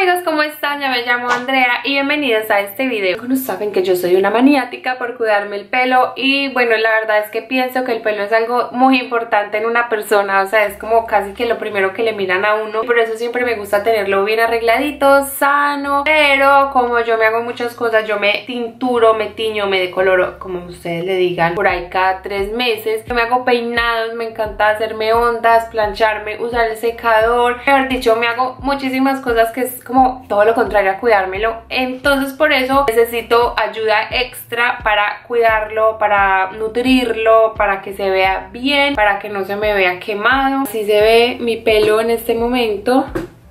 amigos, ¿cómo están? Ya me llamo Andrea y bienvenidos a este video. Algunos saben que yo soy una maniática por cuidarme el pelo y bueno, la verdad es que pienso que el pelo es algo muy importante en una persona, o sea, es como casi que lo primero que le miran a uno. Por eso siempre me gusta tenerlo bien arregladito, sano, pero como yo me hago muchas cosas, yo me tinturo, me tiño, me decoloro, como ustedes le digan, por ahí cada 3 meses. Yo me hago peinados, me encanta hacerme ondas, plancharme, usar el secador, mejor dicho, me hago muchísimas cosas que es como todo lo contrario a cuidármelo. Entonces por eso necesito ayuda extra para cuidarlo, para nutrirlo, para que se vea bien, para que no se me vea quemado. Así se ve mi pelo en este momento.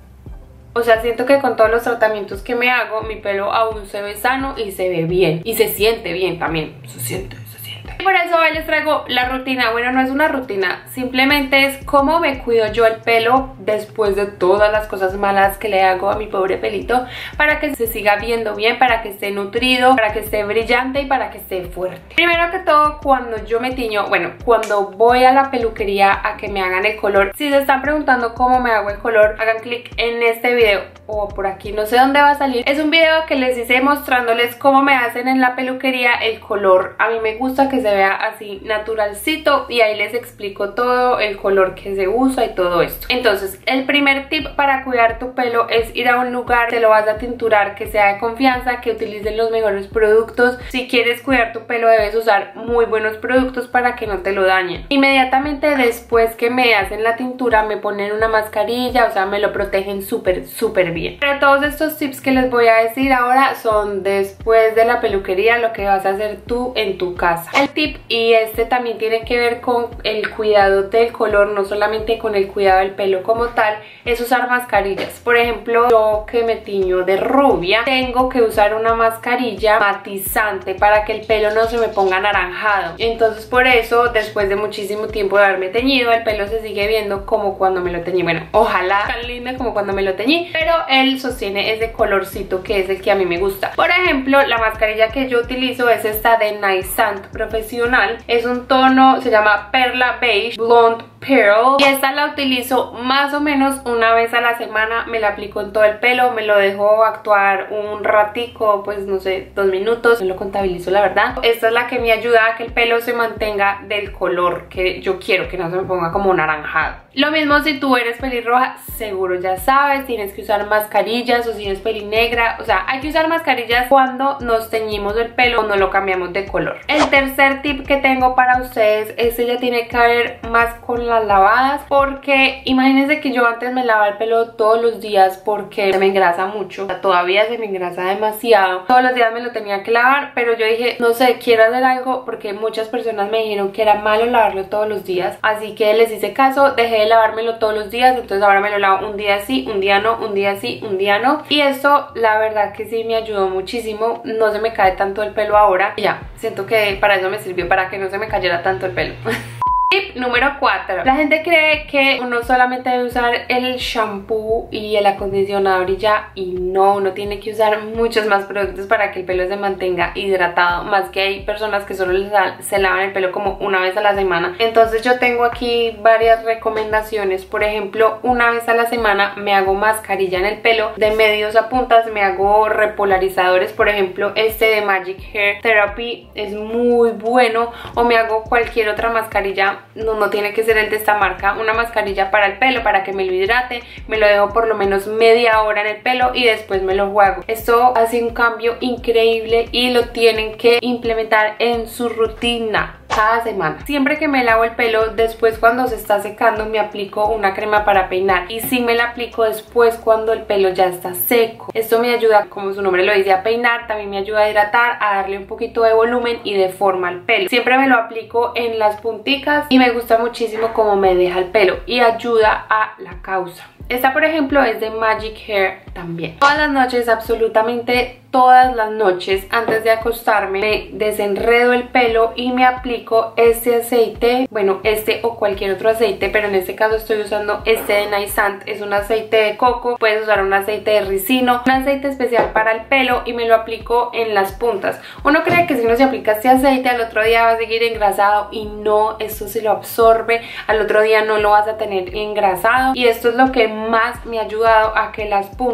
O sea, siento que con todos los tratamientos que me hago, mi pelo aún se ve sano y se ve bien. Y se siente bien también. Se siente. Y por eso hoy les traigo la rutina. Bueno, no es una rutina, simplemente es cómo me cuido yo el pelo después de todas las cosas malas que le hago a mi pobre pelito, para que se siga viendo bien, para que esté nutrido, para que esté brillante y para que esté fuerte. Primero que todo, cuando yo me tiño, bueno, cuando voy a la peluquería a que me hagan el color, si se están preguntando cómo me hago el color, hagan clic en este video o por aquí, no sé dónde va a salir. Es un video que les hice mostrándoles cómo me hacen en la peluquería el color. A mí me gusta que se vea así naturalcito y ahí les explico todo el color que se usa y todo esto. Entonces, el primer tip para cuidar tu pelo es ir a un lugar, te lo vas a tinturar, que sea de confianza, que utilicen los mejores productos. Si quieres cuidar tu pelo debes usar muy buenos productos para que no te lo dañen. Inmediatamente después que me hacen la tintura me ponen una mascarilla, o sea, me lo protegen súper bien. Pero todos estos tips que les voy a decir ahora son después de la peluquería, lo que vas a hacer tú en tu casa. El tip, y este también tiene que ver con el cuidado del color, no solamente con el cuidado del pelo como tal, es usar mascarillas. Por ejemplo, yo que me tiño de rubia, tengo que usar una mascarilla matizante para que el pelo no se me ponga anaranjado. Entonces por eso, después de muchísimo tiempo de haberme teñido, el pelo se sigue viendo como cuando me lo teñí. Bueno, ojalá tan linda como cuando me lo teñí, pero él sostiene ese colorcito que es el que a mí me gusta. Por ejemplo, la mascarilla que yo utilizo es esta de Naissant Profesional. Es un tono, se llama Perla Beige Blonde Pearl, y esta la utilizo más o menos una vez a la semana. Me la aplico en todo el pelo, me lo dejo actuar un ratico, pues no sé, 2 minutos, no lo contabilizo la verdad. Esta es la que me ayuda a que el pelo se mantenga del color que yo quiero, que no se me ponga como naranjado. Lo mismo si tú eres pelirroja, seguro ya sabes, tienes que usar mascarillas, o si eres pelinegra, o sea, hay que usar mascarillas cuando nos teñimos el pelo o no lo cambiamos de color. El tercer tip que tengo para ustedes, este ya tiene que ver más con las lavadas, porque imagínense que yo antes me lavaba el pelo todos los días porque se me engrasa mucho, o sea, todavía se me engrasa demasiado, todos los días me lo tenía que lavar, pero yo dije, no sé, quiero hacer algo porque muchas personas me dijeron que era malo lavarlo todos los días, así que les hice caso, dejé de lavármelo todos los días, entonces ahora me lo lavo un día sí, un día no, un día sí, un día no, y esto la verdad que sí me ayudó muchísimo, no se me cae tanto el pelo ahora, y ya, siento que para eso me sirvió, para que no se me cayera tanto el pelo. Tip número 4. La gente cree que uno solamente debe usar el shampoo y el acondicionador y ya, y no, uno tiene que usar muchos más productos para que el pelo se mantenga hidratado, más que hay personas que solo se lavan el pelo como una vez a la semana. Entonces yo tengo aquí varias recomendaciones. Por ejemplo, una vez a la semana me hago mascarilla en el pelo, de medios a puntas me hago repolarizadores, por ejemplo este de Magic Hair Therapy es muy bueno, o me hago cualquier otra mascarilla. No tiene que ser el de esta marca, una mascarilla para el pelo, para que me lo hidrate, me lo dejo por lo menos media hora en el pelo y después me lo juego. Esto hace un cambio increíble y lo tienen que implementar en su rutina cada semana. Siempre que me lavo el pelo, después cuando se está secando me aplico una crema para peinar, y sí me la aplico después cuando el pelo ya está seco. Esto me ayuda, como su nombre lo dice, a peinar, también me ayuda a hidratar, a darle un poquito de volumen y de forma al pelo. Siempre me lo aplico en las punticas y me gusta muchísimo cómo me deja el pelo y ayuda a la causa. Esta por ejemplo es de Magic Hair también. Todas las noches, absolutamente todas las noches, antes de acostarme, me desenredo el pelo y me aplico este aceite, bueno, este o cualquier otro aceite, pero en este caso estoy usando este de Naissant, es un aceite de coco, puedes usar un aceite de ricino, un aceite especial para el pelo, y me lo aplico en las puntas. Uno cree que si uno se aplica este aceite al otro día va a seguir engrasado, y no, esto se lo absorbe, al otro día no lo vas a tener engrasado, y esto es lo que más me ha ayudado a que las puntas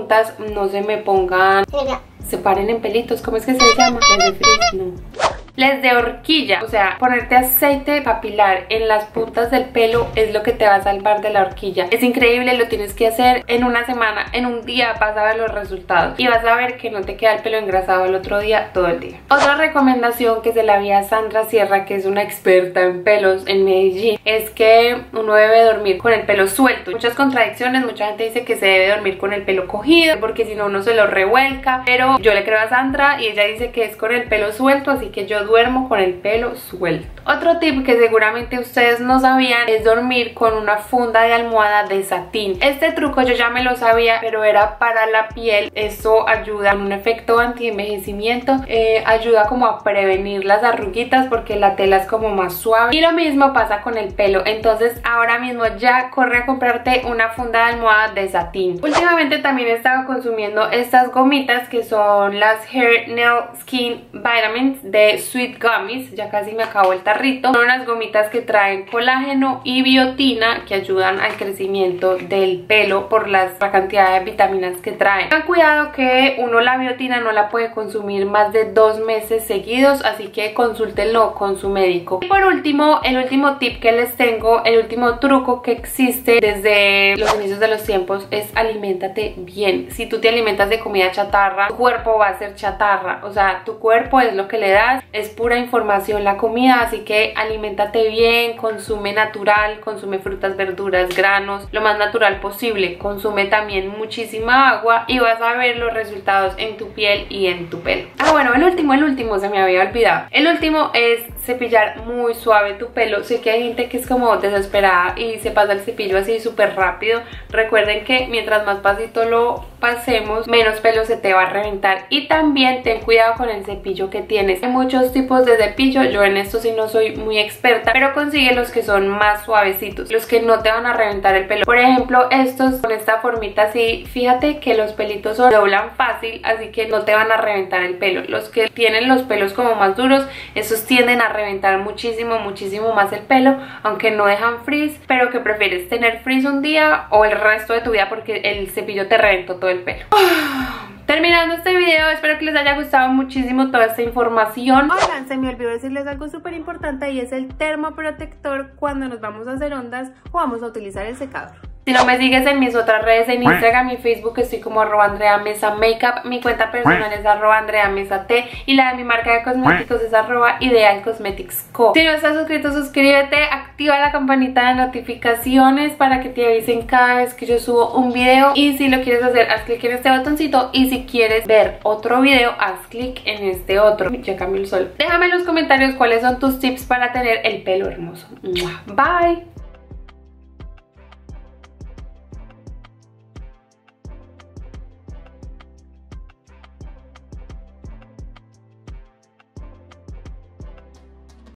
puntas no se me pongan, se paren en pelitos. ¿Cómo es que se llama? Les de frizz, no. Les de horquilla, o sea, ponerte aceite papilar en las puntas del pelo es lo que te va a salvar de la horquilla. Es increíble, lo tienes que hacer en una semana, en un día vas a ver los resultados y vas a ver que no te queda el pelo engrasado el otro día, todo el día. Otra recomendación que se la vi a Sandra Sierra, que es una experta en pelos en Medellín, es que uno debe dormir con el pelo suelto. Muchas contradicciones, mucha gente dice que se debe dormir con el pelo cogido porque si no uno se lo revuelca, pero yo le creo a Sandra y ella dice que es con el pelo suelto, así que yo duermo con el pelo suelto. Otro tip que seguramente ustedes no sabían es dormir con una funda de almohada de satín. Este truco yo ya me lo sabía, pero era para la piel. Esto ayuda en un efecto anti-envejecimiento, ayuda como a prevenir las arruguitas porque la tela es como más suave, y lo mismo pasa con el pelo. Entonces ahora mismo ya corre a comprarte una funda de almohada de satín. Últimamente también he estado consumiendo estas gomitas que son las Hair, Nail, Skin Vitamins de Sweet Gummies. Ya casi me acabó el tarrito. Son unas gomitas que traen colágeno y biotina que ayudan al crecimiento del pelo por la cantidad de vitaminas que traen. Tengan cuidado que uno la biotina no la puede consumir más de 2 meses seguidos, así que consúltenlo con su médico. Y por último, el último tip que les tengo, el último truco que existe desde los inicios de los tiempos es aliméntate bien. Si tú te alimentas de comida chatarra, tu cuerpo va a ser chatarra, o sea, tu cuerpo es lo que le das, es pura información la comida, así que aliméntate bien, consume natural, consume frutas, verduras, granos, lo más natural posible, consume también muchísima agua y vas a ver los resultados en tu piel y en tu pelo. Ah, bueno, el último se me había olvidado. El último es cepillar muy suave tu pelo. Sé que hay gente que es como desesperada y se pasa el cepillo así súper rápido. Recuerden que mientras más pasito lo pasemos, menos pelo se te va a reventar. Y también ten cuidado con el cepillo que tienes. Hay muchos tipos de cepillo, yo en esto sí no soy muy experta, pero consigue los que son más suavecitos, los que no te van a reventar el pelo. Por ejemplo, estos con esta formita así, fíjate que los pelitos se doblan fácil, así que no te van a reventar el pelo. Los que tienen los pelos como más duros, esos tienden a reventar muchísimo más el pelo, aunque no dejan frizz. Pero que prefieres tener frizz un día o el resto de tu vida porque el cepillo te reventó todo el pelo. Terminando este video, espero que les haya gustado muchísimo toda esta información. Oigan, se me olvidó decirles algo súper importante y es el termoprotector cuando nos vamos a hacer ondas o vamos a utilizar el secador. Si no me sigues en mis otras redes, en Instagram y Facebook estoy como @AndreaMesaMakeup, mi cuenta personal es @AndreaMesaT y la de mi marca de cosméticos es @IdealCosmeticsCo. Si no estás suscrito, suscríbete, activa la campanita de notificaciones para que te avisen cada vez que yo subo un video, y si lo quieres hacer, haz clic en este botoncito, y si quieres ver otro video, haz clic en este otro. Ya cambió el sol. Déjame en los comentarios cuáles son tus tips para tener el pelo hermoso. Bye.